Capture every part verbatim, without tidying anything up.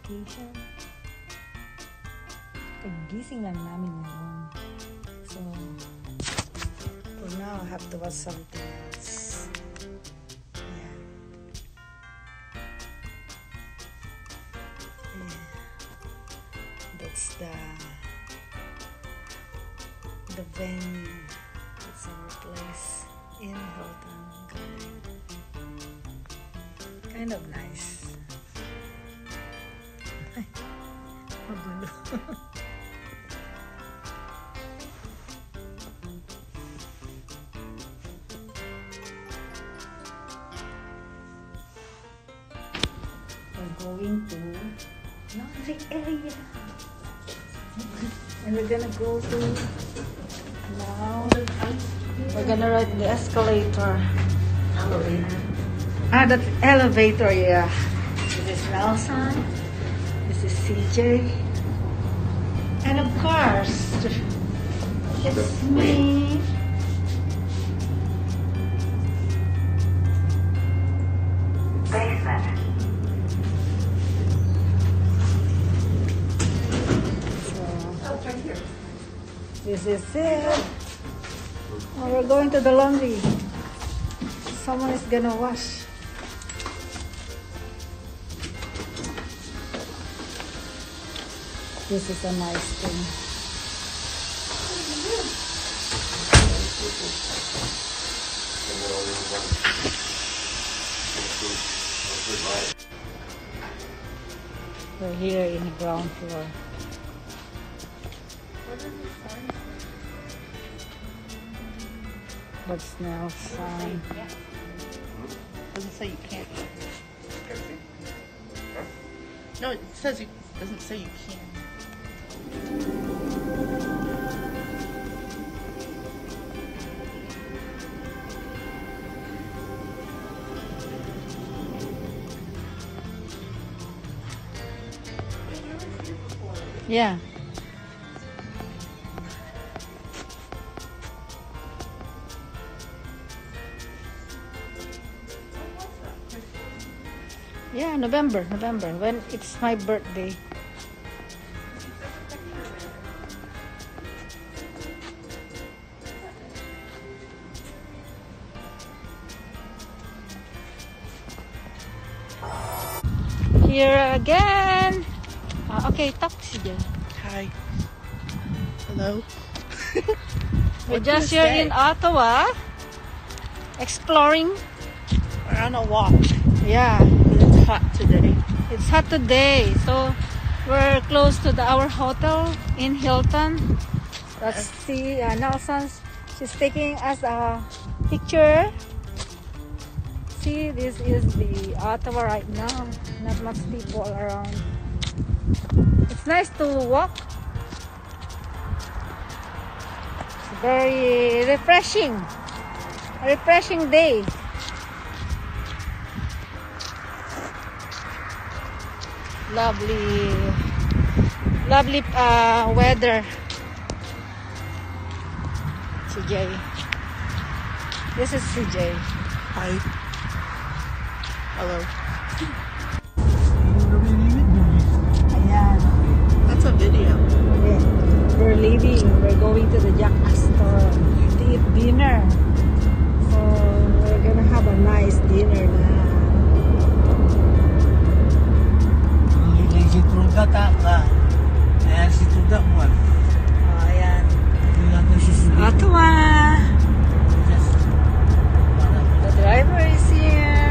vacation. Kagising lang namin ngayon. So, for now, I have to watch something else. Yeah. Yeah. That's the the venue. It's our place in Hilton. Kind of nice. Magulo. We're going to laundry area. And we're gonna go to now. We're gonna ride the escalator. Elevator. Ah, that elevator, yeah. This is Nelson. This is C J. And of course, it's me. Basement. So, oh, right here. This is it. Oh, we're going to the laundry. Someone is gonna wash. This is a nice thing. We're here in the ground floor. That's now sign. Doesn't say you can't. No, it says you. Doesn't say you can. Yeah. Yeah, November, November, when it's my birthday. Here again. Uh, okay, talk to you. Hi. Hello. We're just here in Ottawa, exploring. We're on a walk. Yeah. It's hot today. It's hot today, so we're close to the, our hotel in Hilton. Let's see, uh, Nelson's, she's taking us a picture. See, this is the Ottawa right now. Not much people around. It's nice to walk. It's very refreshing. A refreshing day. Lovely, lovely uh, weather. C J. This is C J. Hi. Hello. Ayan. That's a video. We're leaving. We're going to the Jack Astor to eat dinner. So we're gonna have a nice dinner now. Si Truda ka. Ayan si Truda mo. Oh, ayan. Ottawa. The driver is here.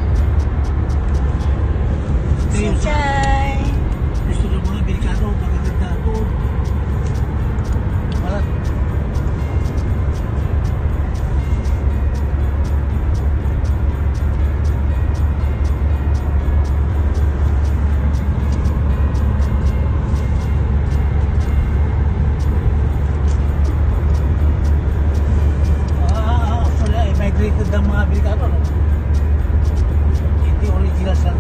Sinjay. Gusto ng mga Amerikano, magaganda ako. Wala. Ng mga Amerikano, no? Hindi original sa.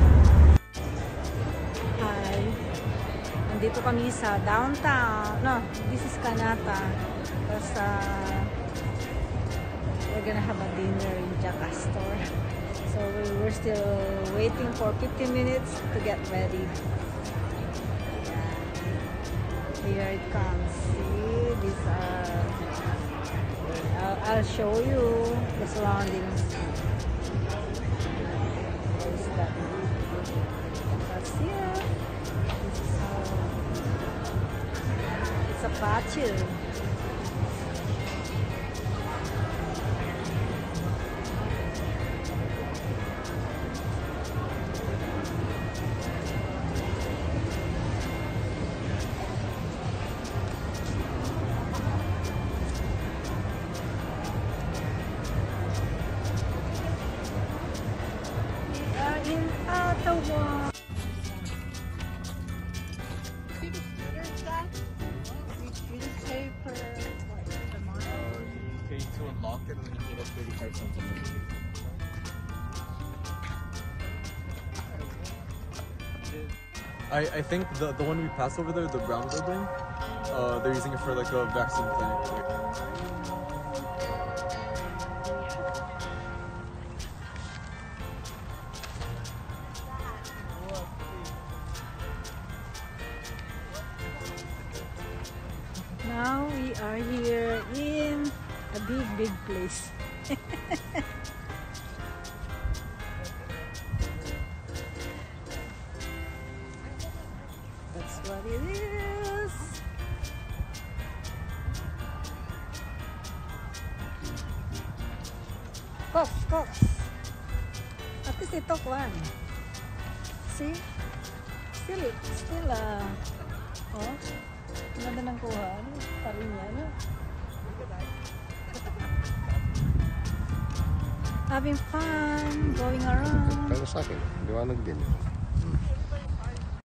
Hi. Nandito kami sa downtown. No, this is Kanata. Tapos uh, we're gonna have a dinner in Jack Astor. So we we're still waiting for fifteen minutes to get ready. Here it comes. See, these are. I'll, I'll show you the surroundings. There's that Garcia. This is how it's a patio. In Ottawa. See the scooters, Dad? We didn't pay for what, the mile? You pay to unlock it and then you get a thirty-five cents a minute. I, I think the the one we passed over there, the brown building, uh, they're using it for like a vaccine clinic. Now we are here in a big, big place. That's what it is. Cox, Cox. At least they took one. See? Still, still, uh, oh. Ang ganda ng kuha. Ano? Parin niya, no? Having fun, going around. Kaya sa akin, liwanag din.